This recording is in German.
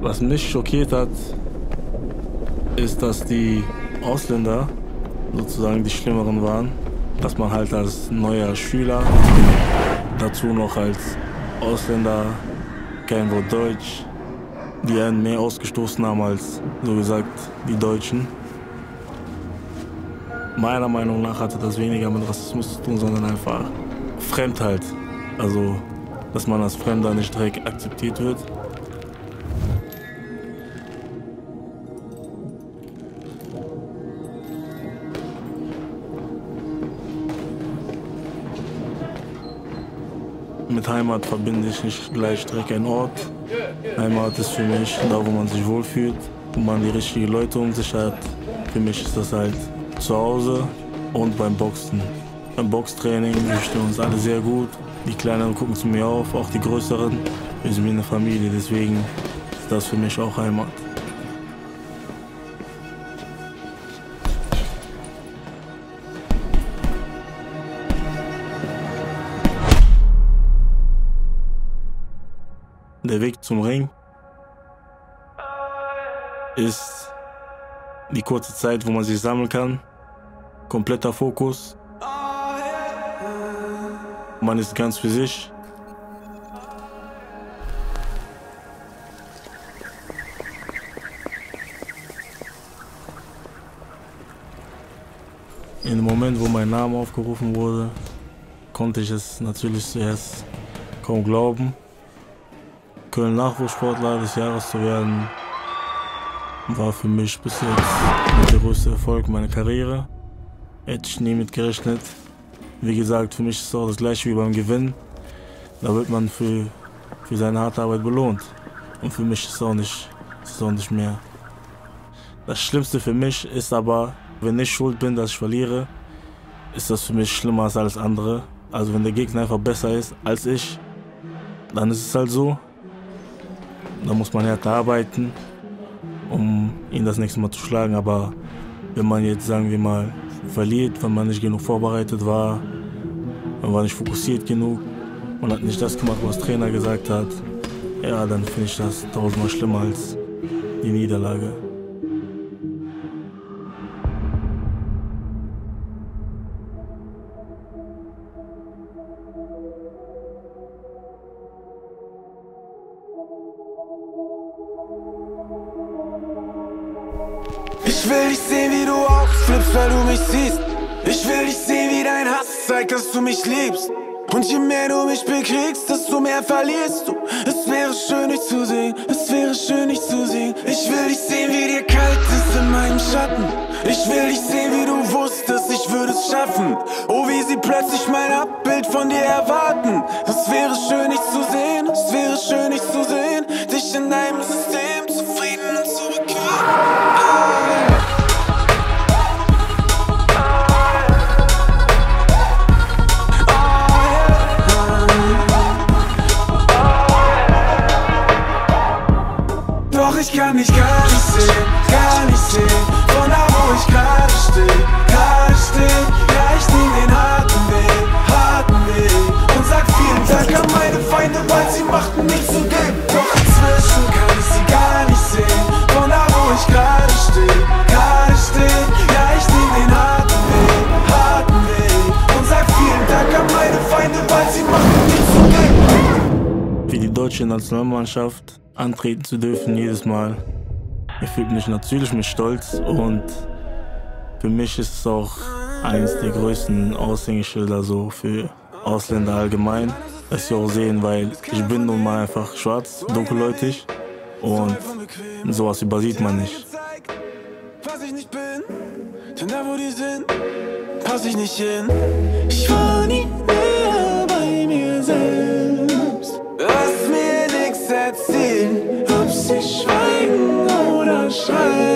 Was mich schockiert hat, ist, dass die Ausländer sozusagen die Schlimmeren waren. Dass man halt als neuer Schüler, dazu noch als Ausländer, kein Wort Deutsch, die einen mehr ausgestoßen haben als, so gesagt, die Deutschen. Meiner Meinung nach hatte das weniger mit Rassismus zu tun, sondern einfach Fremdheit. Also, dass man als Fremder nicht direkt akzeptiert wird. Mit Heimat verbinde ich nicht gleich direkt einen Ort. Heimat ist für mich da, wo man sich wohlfühlt, wo man die richtigen Leute um sich hat. Für mich ist das halt zu Hause und beim Boxen. Beim Boxtraining verstehen wir uns alle sehr gut. Die Kleineren gucken zu mir auf, auch die Größeren. Wir sind wie eine Familie, deswegen ist das für mich auch Heimat. Der Weg zum Ring ist die kurze Zeit, wo man sich sammeln kann. Kompletter Fokus. Man ist ganz für sich. In dem Moment, wo mein Name aufgerufen wurde, konnte ich es natürlich zuerst kaum glauben. Köln-Nachwuchssportler des Jahres zu werden, war für mich bis jetzt der größte Erfolg meiner Karriere. Hätte ich nie mit gerechnet. Wie gesagt, für mich ist es auch das gleiche wie beim Gewinn. Da wird man für seine harte Arbeit belohnt. Und für mich ist es auch nicht mehr. Das Schlimmste für mich ist aber, wenn ich schuld bin, dass ich verliere, ist das für mich schlimmer als alles andere. Also wenn der Gegner einfach besser ist als ich, dann ist es halt so. Da muss man härter arbeiten, um ihn das nächste Mal zu schlagen. Aber wenn man jetzt, sagen wir mal, verliert, wenn man nicht genug vorbereitet war, man war nicht fokussiert genug, man hat nicht das gemacht, was der Trainer gesagt hat, ja, dann finde ich das tausendmal schlimmer als die Niederlage. Ich will dich sehen, wie du ausflippst, weil du mich siehst. Ich will dich sehen, wie dein Hass zeigt, dass du mich liebst. Und je mehr du mich bekriegst, desto mehr verlierst du. Es wäre schön, dich zu sehen, es wäre schön, dich zu sehen. Ich will dich sehen, wie dir kalt ist in meinem Schatten. Ich will dich sehen, wie du wusstest, ich würde es schaffen. Oh, wie sie plötzlich mein Abbild von dir erwarten. Es wäre schön, dich zu sehen, es wäre schön, dich zu sehen. Dich in deinem System zufrieden und zu bequem. Doch ich kann dich gar nicht sehen, von da wo ich gerade stehe. Ja, ich nehm den harten Weg und sag vielen Dank an meine Feinde, weil sie machten mich zu dem. Doch inzwischen kann ich sie gar nicht sehen, von da wo ich gerade stehe. Ja, ich nehm den harten Weg und sag vielen Dank an meine Feinde, weil sie machten mich zu dem. Für die deutsche Nationalmannschaft antreten zu dürfen jedes Mal, erfüllt mich natürlich mit Stolz und für mich ist es auch eines der größten Aushängeschilder so für Ausländer allgemein, dass sie auch sehen, weil ich bin nun mal einfach schwarz, dunkelhäutig und sowas übersieht man nicht. Was ich nicht bin, denn da wo die sind, pass ich nicht hin. Ich war nie näher bei mir selbst. Lass mir nix erzählen, ob sie schweigen oder schreien.